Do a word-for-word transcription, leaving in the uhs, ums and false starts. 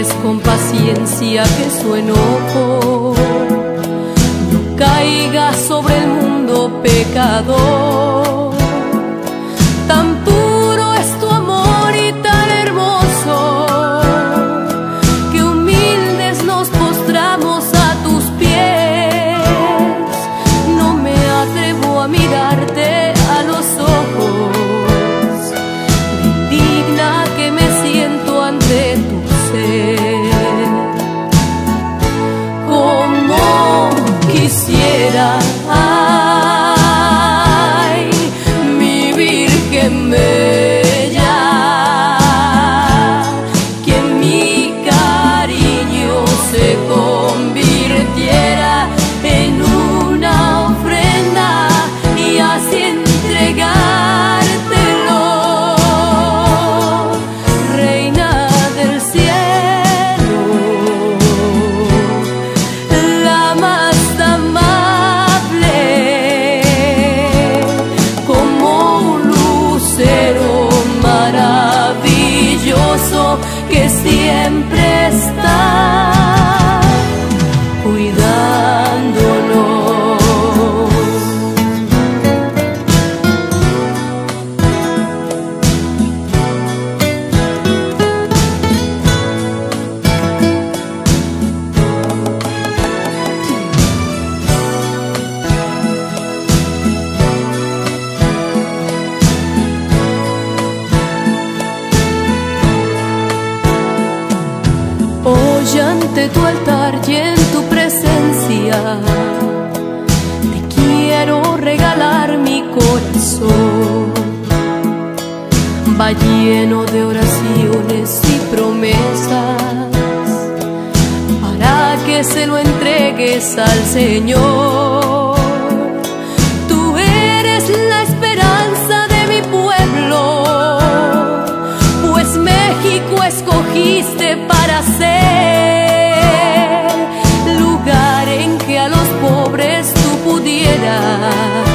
esperes con paciencia que su enojo no caiga sobre el mundo pecador. Tan puro es tu amor y tan hermoso que humildes nos postramos a tus pies. No me atrevo a mirarte a los ojos, de indigna que me siento ante tu ser. Como quisiera, ay, mi Virgen bella, que mi cariño se convirtiera en una ofrenda y así entregártelo, Reina del cielo, la más amable, como un lucero maravilloso que siempre está cuidándonos. Hoy ante tu altar y en tu presencia te quiero regalar mi corazón. Va lleno de oraciones y promesas para que se lo entregues al Señor. Tú eres la esperanza de mi pueblo, pues México escogiste para ser lugar en que a los pobres tú pudieras